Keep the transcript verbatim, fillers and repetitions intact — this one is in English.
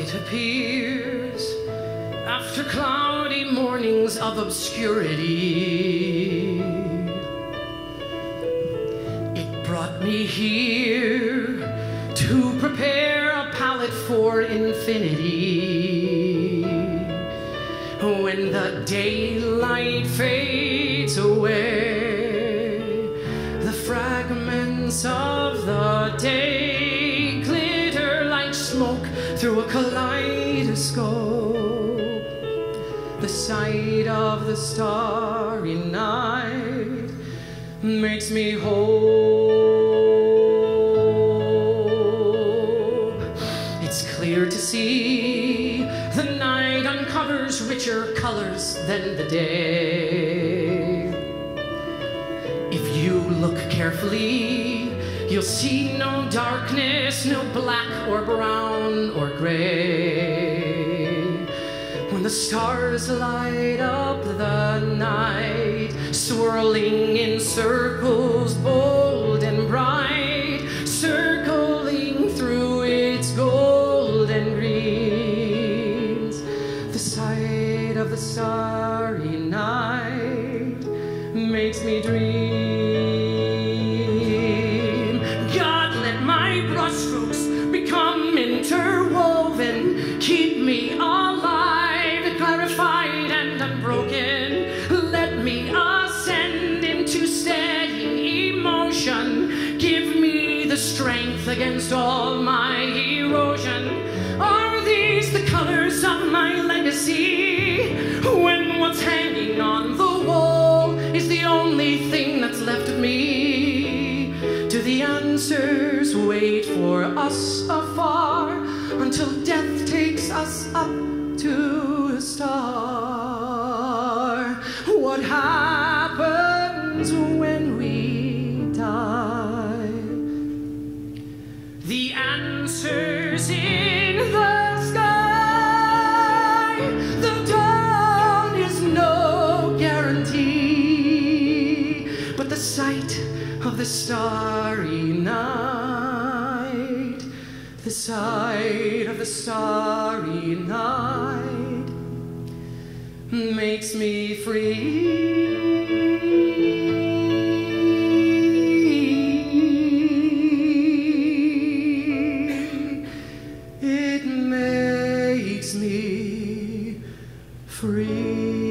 light appears after cloudy mornings of obscurity. It brought me here to prepare a palette for infinity. When the daylight fades away, the fragments of the day glitter like smoke through a kaleidoscope. The sight of the starry night makes me whole. It's clear to see the night uncovers richer colors than the day. If you look carefully, you'll see no darkness, no black or brown or gray. When the stars light up the night, swirling in circles bold and bright, circling through its golden greens, the sight of the starry night makes me dream. God, let my brushstrokes become interwoven, keep me alive, clarified and unbroken. Let me ascend into steady emotion, give me the strength against all my erosion. Are these the colors of my legacy, when what's hanging on the wall is the only thing that's left of me? Do the answers wait for us afar until death takes us up to a star? What happens when we die? The answers in the sky. The dawn is no guarantee, but the sight of the starry night, the sight of the starry night makes me free. It makes me free.